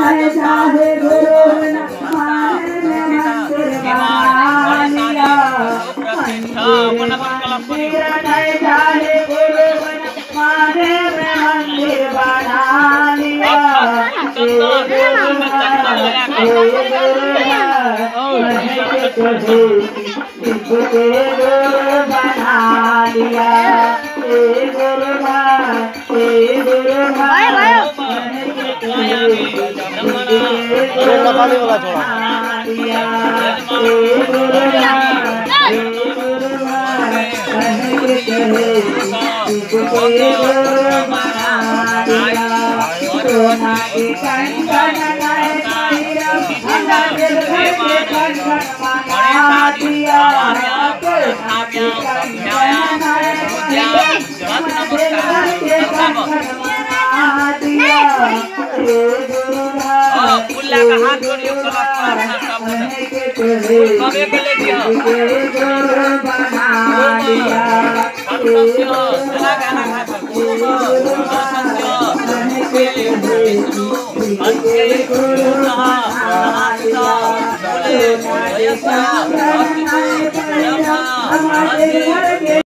नहीं चाहे गुरु बिना माने मंदिर बना लिया मंदिर नहीं चाहे गुरु बिना माने मंदिर बना लिया गुरु बना लिया पुल्ला का हाथ जोड़ियो सब एक ले दिया गुरु